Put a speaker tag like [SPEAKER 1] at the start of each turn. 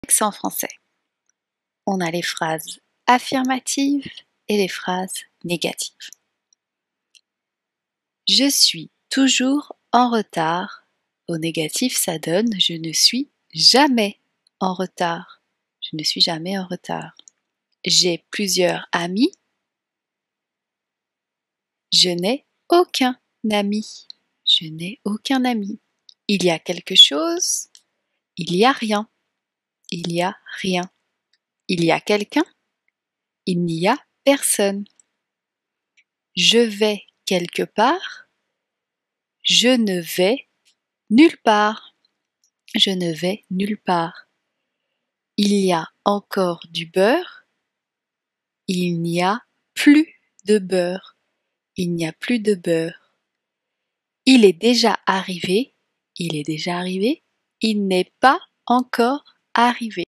[SPEAKER 1] En français. On a les phrases affirmatives et les phrases négatives. Je suis toujours en retard. Au négatif, ça donne je ne suis jamais en retard. Je ne suis jamais en retard. J'ai plusieurs amis. Je n'ai aucun ami. Je n'ai aucun ami. Il y a quelque chose. Il y a rien. Il y a rien. Il y a quelqu'un. Il n'y a personne. Je vais quelque part. Je ne vais nulle part. Je ne vais nulle part. Il y a encore du beurre. Il n'y a plus de beurre. Il n'y a plus de beurre. Il est déjà arrivé. Il est déjà arrivé. Il n'est pas encore arrivé.